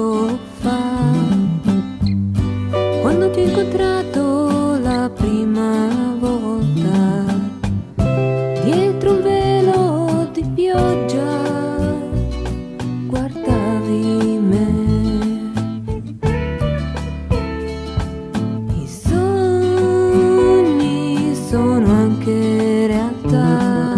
tempo fa, quando ti ho incontrato la prima volta, dietro un velo di pioggia guardavi me. I sogni sono anche realtà,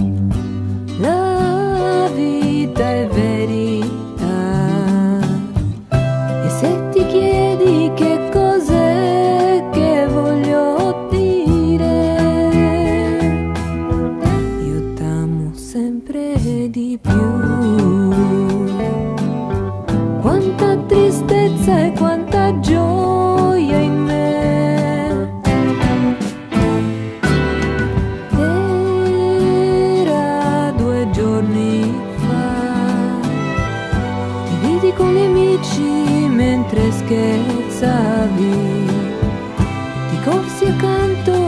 la vita è verità, e se ti chiedi che cos'è che voglio dire, io t'amo sempre di più. Quanta tristezza e quanta gioia in me. Era 2 giorni fa, ti vidi con gli amici mentre scherzavi, ti corsi accanto